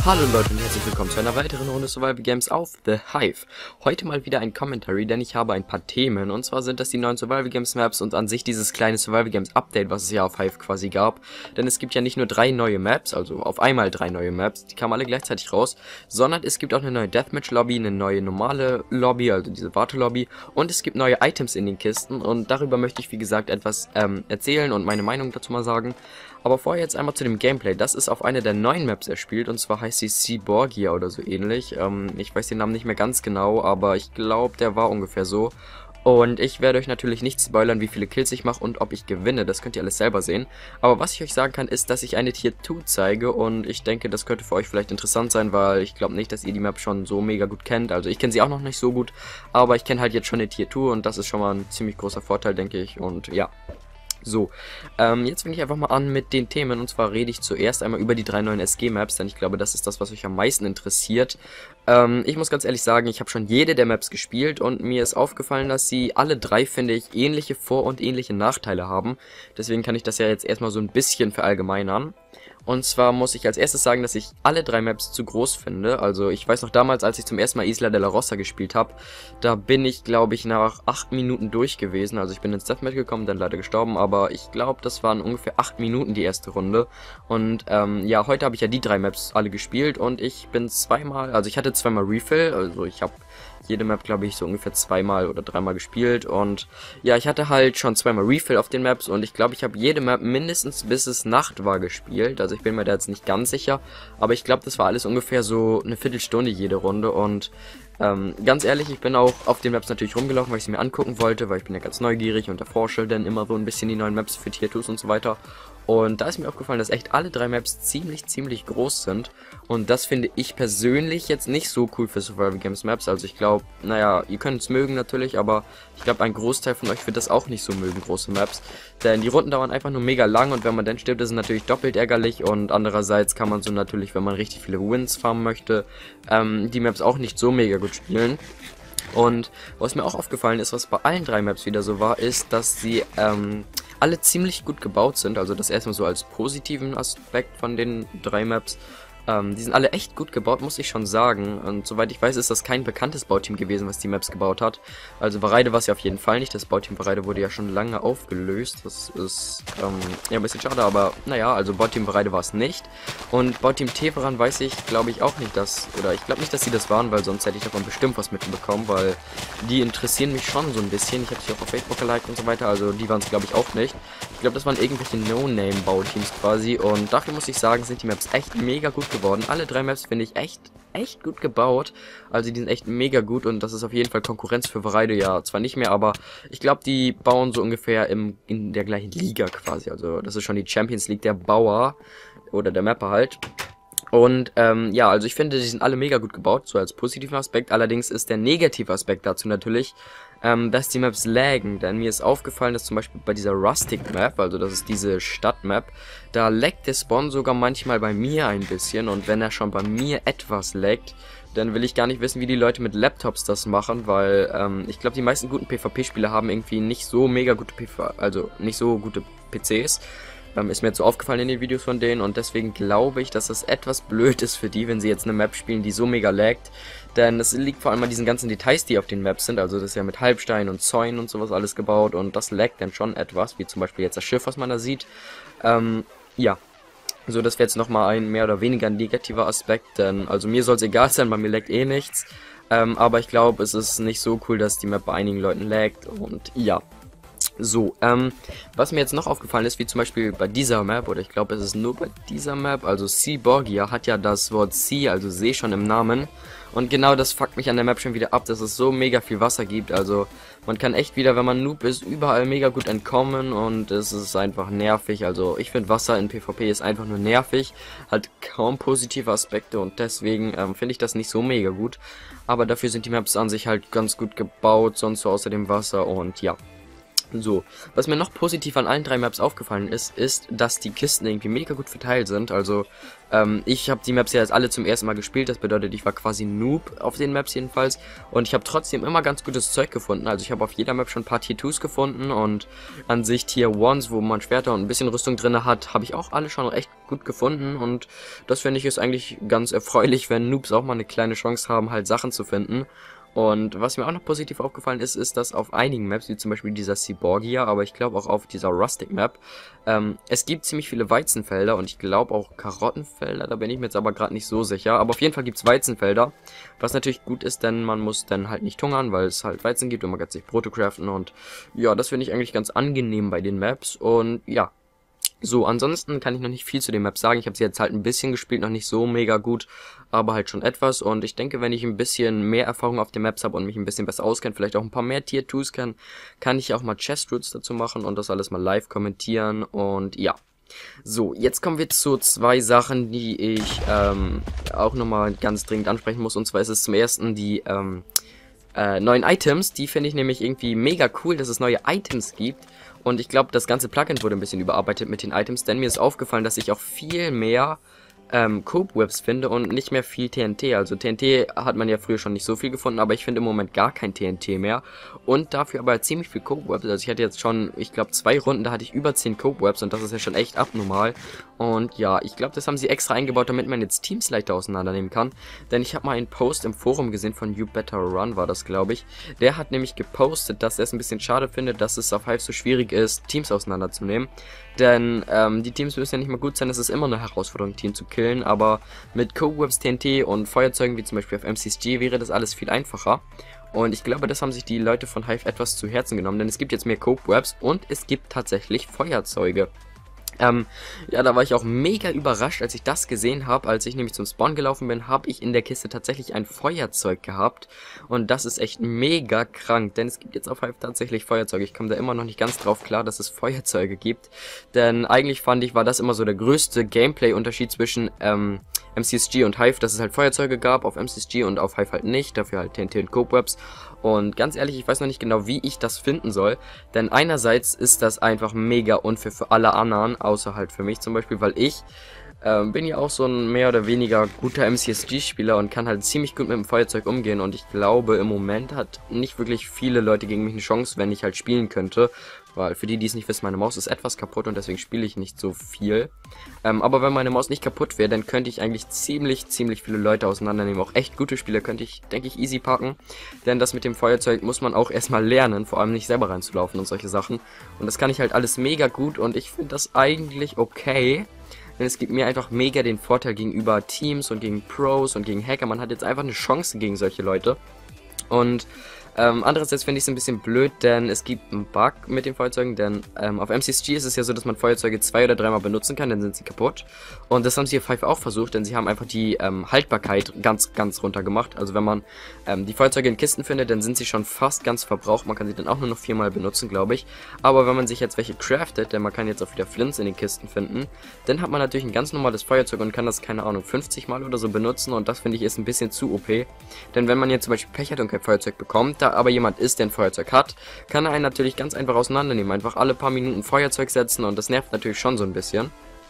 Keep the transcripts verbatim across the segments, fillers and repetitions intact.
Hallo Leute und herzlich willkommen zu einer weiteren Runde Survival Games auf The Hive. Heute mal wieder ein Commentary, denn ich habe ein paar Themen, und zwar sind das die neuen Survival Games Maps und an sich dieses kleine Survival Games Update, was es ja auf Hive quasi gab. Denn es gibt ja nicht nur drei neue Maps, also auf einmal drei neue Maps, die kamen alle gleichzeitig raus, sondern es gibt auch eine neue Deathmatch Lobby, eine neue normale Lobby, also diese Wartelobby, und es gibt neue Items in den Kisten, und darüber möchte ich wie gesagt etwas ähm, erzählen und meine Meinung dazu mal sagen. Aber vorher jetzt einmal zu dem Gameplay. Das ist auf einer der neuen Maps erspielt, und zwar heißt sie Seaborgia oder so ähnlich. Ähm, ich weiß den Namen nicht mehr ganz genau, aber ich glaube, der war ungefähr so. Und ich werde euch natürlich nicht spoilern, wie viele Kills ich mache und ob ich gewinne. Das könnt ihr alles selber sehen. Aber was ich euch sagen kann, ist, dass ich eine Tier zwei zeige, und ich denke, das könnte für euch vielleicht interessant sein, weil ich glaube nicht, dass ihr die Map schon so mega gut kennt. Also ich kenne sie auch noch nicht so gut, aber ich kenne halt jetzt schon eine Tier zwei, und das ist schon mal ein ziemlich großer Vorteil, denke ich. Und ja. So, ähm, jetzt fange ich einfach mal an mit den Themen, und zwar rede ich zuerst einmal über die drei neuen S G-Maps, denn ich glaube, das ist das, was euch am meisten interessiert. Ähm, ich muss ganz ehrlich sagen, ich habe schon jede der Maps gespielt, und mir ist aufgefallen, dass sie alle drei, finde ich, ähnliche Vor- und ähnliche Nachteile haben. Deswegen kann ich das ja jetzt erstmal so ein bisschen verallgemeinern. Und zwar muss ich als erstes sagen, dass ich alle drei Maps zu groß finde. Also ich weiß noch damals, als ich zum ersten Mal Isla de la Rosa gespielt habe, da bin ich, glaube ich, nach acht Minuten durch gewesen. Also ich bin ins Deathmatch gekommen, dann leider gestorben, aber ich glaube, das waren ungefähr acht Minuten die erste Runde. Und ähm, ja, heute habe ich ja die drei Maps alle gespielt, und ich bin zweimal, also ich hatte zweimal Refill, also ich habe jede Map, glaube ich, so ungefähr zweimal oder dreimal gespielt, und ja, ich hatte halt schon zweimal Refill auf den Maps, und ich glaube, ich habe jede Map mindestens bis es Nacht war gespielt. Also ich bin mir da jetzt nicht ganz sicher, aber ich glaube, das war alles ungefähr so eine Viertelstunde jede Runde. Und ähm, ganz ehrlich, ich bin auch auf den Maps natürlich rumgelaufen, weil ich sie mir angucken wollte, weil ich bin ja ganz neugierig und erforsche dann immer so ein bisschen die neuen Maps für Tier zwei und so weiter. Und da ist mir aufgefallen, dass echt alle drei Maps ziemlich, ziemlich groß sind. Und das finde ich persönlich jetzt nicht so cool für Survival Games Maps. Also ich glaube, naja, ihr könnt es mögen natürlich, aber ich glaube, ein Großteil von euch wird das auch nicht so mögen, große Maps. Denn die Runden dauern einfach nur mega lang, und wenn man dann stirbt, ist es natürlich doppelt ärgerlich. Und andererseits kann man so natürlich, wenn man richtig viele Wins farmen möchte, ähm, die Maps auch nicht so mega gut spielen. Und was mir auch aufgefallen ist, was bei allen drei Maps wieder so war, ist, dass sie ähm, alle ziemlich gut gebaut sind. Also das erstmal so als positiven Aspekt von den drei Maps. Ähm, die sind alle echt gut gebaut, muss ich schon sagen. Und soweit ich weiß, ist das kein bekanntes Bauteam gewesen, was die Maps gebaut hat. Also Vareide war es ja auf jeden Fall nicht. Das Bauteam Vareide wurde ja schon lange aufgelöst. Das ist ähm, ja ein bisschen schade, aber naja, also Bauteam Vareide war es nicht. Und Bauteam Teveran weiß ich, glaube ich, auch nicht, dass, oder ich glaube nicht, dass sie das waren, weil sonst hätte ich davon bestimmt was mitbekommen, weil die interessieren mich schon so ein bisschen. Ich habe sie auch auf Facebook geliked und so weiter, also die waren es, glaube ich, auch nicht. Ich glaube, das waren irgendwelche No-Name-Bauteams quasi, und dafür muss ich sagen, sind die Maps echt mega gut geworden. Alle drei Maps finde ich echt, echt gut gebaut. Also die sind echt mega gut, und das ist auf jeden Fall Konkurrenz für Vareide, ja, zwar nicht mehr, aber ich glaube, die bauen so ungefähr im, in der gleichen Liga quasi. Also das ist schon die Champions League der Bauer oder der Mapper halt. Und ähm, ja, also ich finde, die sind alle mega gut gebaut, so als positiven Aspekt. Allerdings ist der negative Aspekt dazu natürlich, ähm, dass die Maps laggen. Denn mir ist aufgefallen, dass zum Beispiel bei dieser Rustic Map, also das ist diese Stadtmap, da laggt der Spawn sogar manchmal bei mir ein bisschen. Und wenn er schon bei mir etwas laggt, dann will ich gar nicht wissen, wie die Leute mit Laptops das machen, weil ähm, ich glaube, die meisten guten PvP-Spieler haben irgendwie nicht so mega gute PvP, also nicht so gute P Cs. Ähm, ist mir jetzt so aufgefallen in den Videos von denen, und deswegen glaube ich, dass das etwas blöd ist für die, wenn sie jetzt eine Map spielen, die so mega laggt. Denn es liegt vor allem an diesen ganzen Details, die auf den Maps sind. Also das ist ja mit Halbstein und Zäunen und sowas alles gebaut, und das laggt dann schon etwas, wie zum Beispiel jetzt das Schiff, was man da sieht. Ähm, ja. So, das wäre jetzt nochmal ein mehr oder weniger negativer Aspekt, denn also mir soll es egal sein, bei mir laggt eh nichts. Ähm, aber ich glaube, es ist nicht so cool, dass die Map bei einigen Leuten laggt, und ja. So, ähm, was mir jetzt noch aufgefallen ist, wie zum Beispiel bei dieser Map, oder ich glaube, es ist nur bei dieser Map, also Seaborgia hat ja das Wort Sea, also See, schon im Namen. Und genau das fuckt mich an der Map schon wieder ab, dass es so mega viel Wasser gibt. Also man kann echt wieder, wenn man Noob ist, überall mega gut entkommen, und es ist einfach nervig. Also ich finde, Wasser in PvP ist einfach nur nervig, hat kaum positive Aspekte, und deswegen ähm, finde ich das nicht so mega gut. Aber dafür sind die Maps an sich halt ganz gut gebaut, sonst so außer dem Wasser, und ja. So, was mir noch positiv an allen drei Maps aufgefallen ist, ist, dass die Kisten irgendwie mega gut verteilt sind. Also, ähm, ich habe die Maps ja jetzt alle zum ersten Mal gespielt, das bedeutet, ich war quasi Noob auf den Maps jedenfalls. Und ich habe trotzdem immer ganz gutes Zeug gefunden. Also ich habe auf jeder Map schon ein paar Tier twos gefunden und an sich Tier eins, wo man Schwerter und ein bisschen Rüstung drin hat, habe ich auch alle schon recht gut gefunden. Und das finde ich ist eigentlich ganz erfreulich, wenn Noobs auch mal eine kleine Chance haben, halt Sachen zu finden. Und was mir auch noch positiv aufgefallen ist, ist, dass auf einigen Maps, wie zum Beispiel dieser Cyborgia, aber ich glaube auch auf dieser Rustic Map, ähm, es gibt ziemlich viele Weizenfelder und ich glaube auch Karottenfelder, da bin ich mir jetzt aber gerade nicht so sicher. Aber auf jeden Fall gibt es Weizenfelder, was natürlich gut ist, denn man muss dann halt nicht hungern, weil es halt Weizen gibt und man kann sich Brote craften und ja, das finde ich eigentlich ganz angenehm bei den Maps und ja. So, ansonsten kann ich noch nicht viel zu den Maps sagen. Ich habe sie jetzt halt ein bisschen gespielt, noch nicht so mega gut, aber halt schon etwas. Und ich denke, wenn ich ein bisschen mehr Erfahrung auf den Maps habe und mich ein bisschen besser auskenne, vielleicht auch ein paar mehr Tier twos kann, kann ich auch mal Chest Routes dazu machen und das alles mal live kommentieren. Und ja. So, jetzt kommen wir zu zwei Sachen, die ich ähm, auch nochmal ganz dringend ansprechen muss. Und zwar ist es zum ersten die ähm, äh, neuen Items. Die finde ich nämlich irgendwie mega cool, dass es neue Items gibt. Und ich glaube, das ganze Plugin wurde ein bisschen überarbeitet mit den Items, denn mir ist aufgefallen, dass ich auch viel mehr ähm, Cope-Webs finde und nicht mehr viel T N T. Also T N T hat man ja früher schon nicht so viel gefunden, aber ich finde im Moment gar kein T N T mehr. Und dafür aber ziemlich viel Cope-Webs. Also ich hatte jetzt schon, ich glaube, zwei Runden, da hatte ich über zehn Cope-Webs und das ist ja schon echt abnormal. Und ja, ich glaube, das haben sie extra eingebaut, damit man jetzt Teams leichter auseinandernehmen kann. Denn ich habe mal einen Post im Forum gesehen von You Better Run, war das, glaube ich. Der hat nämlich gepostet, dass er es ein bisschen schade findet, dass es auf Hive so schwierig ist, Teams auseinanderzunehmen. Denn ähm, die Teams müssen ja nicht mal gut sein, es ist immer eine Herausforderung, ein Team zu killen. Aber mit Cope-Webs, T N T und Feuerzeugen, wie zum Beispiel auf M C S G, wäre das alles viel einfacher. Und ich glaube, das haben sich die Leute von Hive etwas zu Herzen genommen, denn es gibt jetzt mehr Cope-Webs und es gibt tatsächlich Feuerzeuge. Ähm, ja, da war ich auch mega überrascht, als ich das gesehen habe. Als ich nämlich zum Spawn gelaufen bin, habe ich in der Kiste tatsächlich ein Feuerzeug gehabt. Und das ist echt mega krank, denn es gibt jetzt auf Hive tatsächlich Feuerzeuge. Ich komme da immer noch nicht ganz drauf klar, dass es Feuerzeuge gibt. Denn eigentlich fand ich, war das immer so der größte Gameplay-Unterschied zwischen ähm, M C S G und Hive, dass es halt Feuerzeuge gab auf M C S G und auf Hive halt nicht. Dafür halt T N T und Cope-Webs. Und ganz ehrlich, ich weiß noch nicht genau, wie ich das finden soll. Denn einerseits ist das einfach mega unfair für alle anderen, außer halt für mich zum Beispiel, weil ich ähm, bin ja auch so ein mehr oder weniger guter M C S G-Spieler und kann halt ziemlich gut mit dem Feuerzeug umgehen. Und ich glaube, im Moment hat nicht wirklich viele Leute gegen mich eine Chance, wenn ich halt spielen könnte. Weil für die, die es nicht wissen, meine Maus ist etwas kaputt und deswegen spiele ich nicht so viel. Ähm, aber wenn meine Maus nicht kaputt wäre, dann könnte ich eigentlich ziemlich, ziemlich viele Leute auseinandernehmen. Auch echt gute Spieler könnte ich, denke ich, easy packen. Denn das mit dem Feuerzeug muss man auch erstmal lernen, vor allem nicht selber reinzulaufen und solche Sachen. Und das kann ich halt alles mega gut und ich finde das eigentlich okay. Denn es gibt mir einfach mega den Vorteil gegenüber Teams und gegen Pros und gegen Hacker. Man hat jetzt einfach eine Chance gegen solche Leute. Und Ähm, andererseits finde ich es ein bisschen blöd, denn es gibt einen Bug mit den Feuerzeugen, denn ähm, auf M C S G ist es ja so, dass man Feuerzeuge zwei oder dreimal benutzen kann, dann sind sie kaputt. Und das haben sie auf Hive auch versucht, denn sie haben einfach die ähm, Haltbarkeit ganz, ganz runter gemacht. Also wenn man ähm, die Feuerzeuge in Kisten findet, dann sind sie schon fast ganz verbraucht. Man kann sie dann auch nur noch viermal benutzen, glaube ich. Aber wenn man sich jetzt welche craftet, denn man kann jetzt auch wieder Flints in den Kisten finden, dann hat man natürlich ein ganz normales Feuerzeug und kann das, keine Ahnung, fünfzig Mal oder so benutzen. Und das finde ich ist ein bisschen zu O P. Denn wenn man jetzt zum Beispiel Pech hat und kein Feuerzeug bekommt, da aber jemand ist, der ein Feuerzeug hat, kann er einen natürlich ganz einfach auseinandernehmen. Einfach alle paar Minuten Feuerzeug setzen und das nervt natürlich schon so ein bisschen.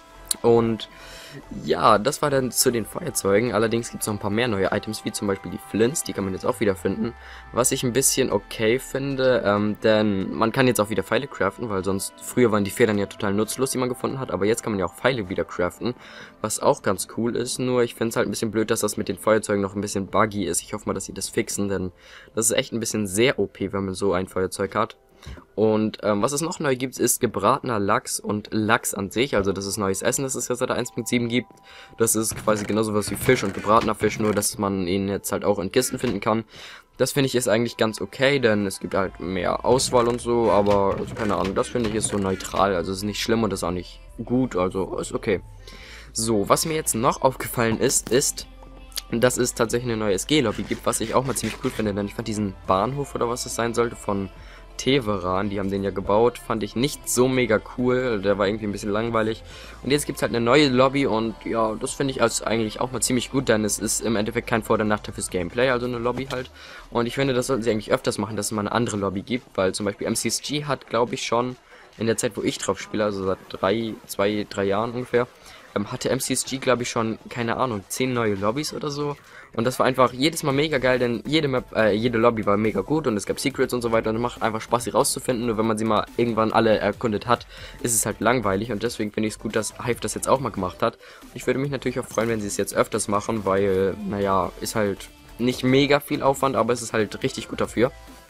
Und ja, das war dann zu den Feuerzeugen. Allerdings gibt es noch ein paar mehr neue Items, wie zum Beispiel die Flints, die kann man jetzt auch wieder finden. Was ich ein bisschen okay finde, ähm, denn man kann jetzt auch wieder Pfeile craften, weil sonst, früher waren die Federn ja total nutzlos, die man gefunden hat, aber jetzt kann man ja auch Pfeile wieder craften, was auch ganz cool ist. Nur ich finde es halt ein bisschen blöd, dass das mit den Feuerzeugen noch ein bisschen buggy ist. Ich hoffe mal, dass sie das fixen, denn das ist echt ein bisschen sehr O P, wenn man so ein Feuerzeug hat. Und ähm, was es noch neu gibt, ist gebratener Lachs und Lachs an sich. Also das ist neues Essen, das es ja seit eins Punkt sieben gibt. Das ist quasi genauso was wie Fisch und gebratener Fisch, nur dass man ihn jetzt halt auch in Kisten finden kann. Das finde ich ist eigentlich ganz okay, denn es gibt halt mehr Auswahl und so, aber also keine Ahnung, das finde ich ist so neutral. Also es ist nicht schlimm und ist auch nicht gut, also ist okay. So, was mir jetzt noch aufgefallen ist, ist, dass es tatsächlich eine neue S G-Lobby gibt, was ich auch mal ziemlich cool finde, denn ich fand diesen Bahnhof oder was es sein sollte von Teveran, die haben den ja gebaut, fand ich nicht so mega cool, der war irgendwie ein bisschen langweilig. Und jetzt gibt es halt eine neue Lobby und ja, das finde ich als eigentlich auch mal ziemlich gut, denn es ist im Endeffekt kein Vor- oder Nachteil fürs Gameplay, also eine Lobby halt. Und ich finde, das sollten sie eigentlich öfters machen, dass es mal eine andere Lobby gibt, weil zum Beispiel M C S G hat, glaube ich, schon in der Zeit, wo ich drauf spiele, also seit drei, zwei, drei Jahren ungefähr, ähm, hatte M C S G, glaube ich, schon, keine Ahnung, zehn neue Lobbys oder so. Und das war einfach jedes Mal mega geil, denn jede Map, äh, jede Lobby war mega gut und es gab Secrets und so weiter und es macht einfach Spaß, sie rauszufinden. Nur wenn man sie mal irgendwann alle erkundet hat, ist es halt langweilig und deswegen finde ich es gut, dass Hive das jetzt auch mal gemacht hat. Ich würde mich natürlich auch freuen, wenn sie es jetzt öfters machen, weil, naja, ist halt nicht mega viel Aufwand, aber es ist halt richtig gut dafür.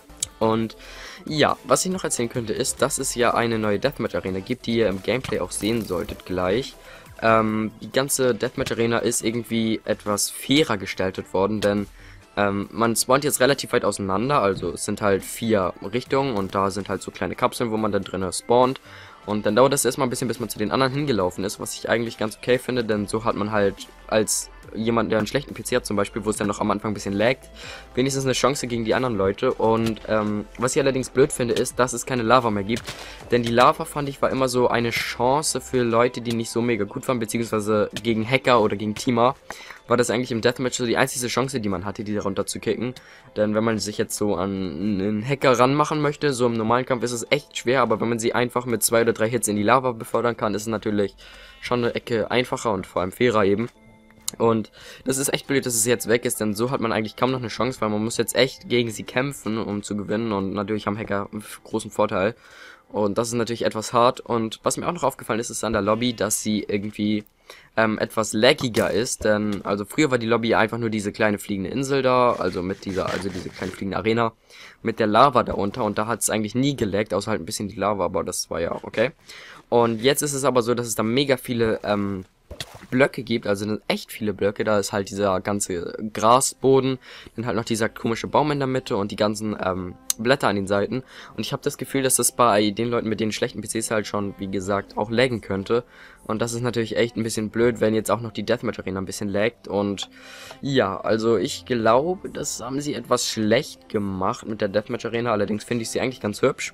Und ja, was ich noch erzählen könnte ist, dass es ja eine neue Deathmatch Arena gibt, die ihr im Gameplay auch sehen solltet gleich. Ähm, die ganze Deathmatch Arena ist irgendwie etwas fairer gestaltet worden, denn ähm, man spawnt jetzt relativ weit auseinander, also es sind halt vier Richtungen und da sind halt so kleine Kapseln, wo man dann drinnen spawnt. Und dann dauert das erstmal ein bisschen, bis man zu den anderen hingelaufen ist, was ich eigentlich ganz okay finde, denn so hat man halt als jemand, der einen schlechten P C hat zum Beispiel, wo es dann noch am Anfang ein bisschen laggt, wenigstens eine Chance gegen die anderen Leute. Und ähm, was ich allerdings blöd finde, ist, dass es keine Lava mehr gibt, denn die Lava, fand ich, war immer so eine Chance für Leute, die nicht so mega gut waren, beziehungsweise gegen Hacker oder gegen Teamer, war das eigentlich im Deathmatch so die einzige Chance, die man hatte, die darunter zu kicken. Denn wenn man sich jetzt so an einen Hacker ranmachen möchte, so im normalen Kampf ist es echt schwer, aber wenn man sie einfach mit zwei oder drei Hits in die Lava befördern kann, ist es natürlich schon eine Ecke einfacher und vor allem fairer eben. Und das ist echt blöd, dass es jetzt weg ist, denn so hat man eigentlich kaum noch eine Chance, weil man muss jetzt echt gegen sie kämpfen, um zu gewinnen. Und natürlich haben Hacker einen großen Vorteil. Und das ist natürlich etwas hart. Und was mir auch noch aufgefallen ist, ist an der Lobby, dass sie irgendwie ähm, etwas laggiger ist. Denn also früher war die Lobby einfach nur diese kleine fliegende Insel da, also mit dieser, also diese kleine fliegende Arena mit der Lava darunter. Und da hat es eigentlich nie gelaggt, außer halt ein bisschen die Lava, aber das war ja auch okay. Und jetzt ist es aber so, dass es da mega viele ähm, Blöcke gibt, also echt viele Blöcke, da ist halt dieser ganze Grasboden, dann halt noch dieser komische Baum in der Mitte und die ganzen ähm, Blätter an den Seiten und ich habe das Gefühl, dass das bei den Leuten mit den schlechten P Cs halt schon, wie gesagt, auch laggen könnte und das ist natürlich echt ein bisschen blöd, wenn jetzt auch noch die Deathmatch Arena ein bisschen laggt und ja, also ich glaube, das haben sie etwas schlecht gemacht mit der Deathmatch Arena, allerdings finde ich sie eigentlich ganz hübsch.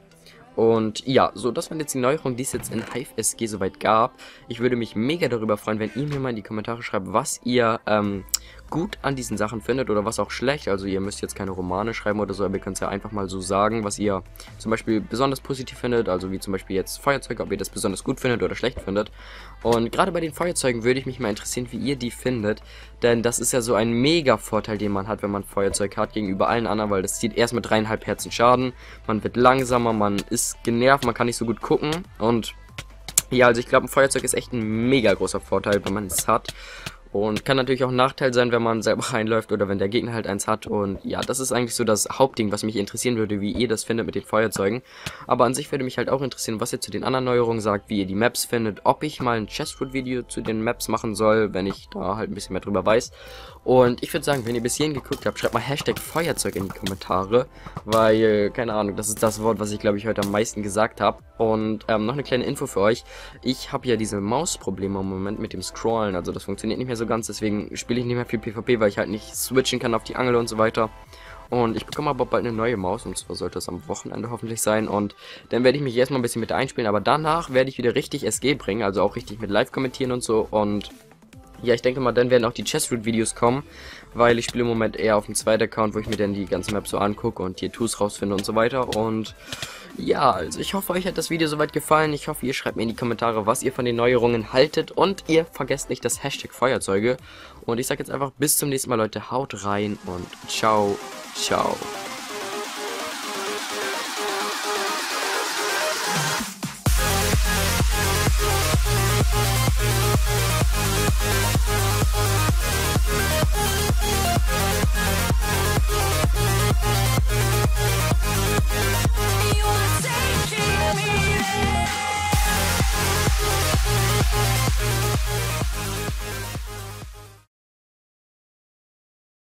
Und ja, so, das waren jetzt die Neuerungen, die es jetzt in Hive S G soweit gab. Ich würde mich mega darüber freuen, wenn ihr mir mal in die Kommentare schreibt, was ihr ähm, gut an diesen Sachen findet oder was auch schlecht. Also ihr müsst jetzt keine Romane schreiben oder so, aber ihr könnt es ja einfach mal so sagen, was ihr zum Beispiel besonders positiv findet. Also wie zum Beispiel jetzt Feuerzeuge, ob ihr das besonders gut findet oder schlecht findet. Und gerade bei den Feuerzeugen würde ich mich mal interessieren, wie ihr die findet. Denn das ist ja so ein mega Vorteil, den man hat, wenn man Feuerzeug hat gegenüber allen anderen, weil das zieht erst mit dreieinhalb Herzen Schaden. Man wird langsamer, man ist genervt, man kann nicht so gut gucken. Und ja, also ich glaube, ein Feuerzeug ist echt ein mega großer Vorteil, wenn man es hat. Und kann natürlich auch ein Nachteil sein, wenn man selber reinläuft oder wenn der Gegner halt eins hat. Und ja, das ist eigentlich so das Hauptding, was mich interessieren würde, wie ihr das findet mit den Feuerzeugen. Aber an sich würde mich halt auch interessieren, was ihr zu den anderen Neuerungen sagt, wie ihr die Maps findet, ob ich mal ein Chestfoot-Video zu den Maps machen soll, wenn ich da halt ein bisschen mehr drüber weiß. Und ich würde sagen, wenn ihr bis hierhin geguckt habt, schreibt mal Hashtag Feuerzeug in die Kommentare, weil, keine Ahnung, das ist das Wort, was ich glaube ich heute am meisten gesagt habe. Und ähm, noch eine kleine Info für euch, ich habe ja diese Mausprobleme im Moment mit dem Scrollen, also das funktioniert nicht mehr so ganz, deswegen spiele ich nicht mehr viel PvP, weil ich halt nicht switchen kann auf die Angel und so weiter. Und ich bekomme aber bald eine neue Maus, und zwar sollte es am Wochenende hoffentlich sein. Und dann werde ich mich erstmal ein bisschen mit einspielen, aber danach werde ich wieder richtig S G bringen, also auch richtig mit Live kommentieren und so. Und ja, ich denke mal, dann werden auch die Chessroot-Videos kommen, weil ich spiele im Moment eher auf dem zweiten Account, wo ich mir dann die ganze Map so angucke und die Tools rausfinde und so weiter. Und ja, also ich hoffe, euch hat das Video soweit gefallen. Ich hoffe, ihr schreibt mir in die Kommentare, was ihr von den Neuerungen haltet. Und ihr vergesst nicht das Hashtag Feuerzeuge. Und ich sage jetzt einfach bis zum nächsten Mal, Leute. Haut rein und ciao, ciao.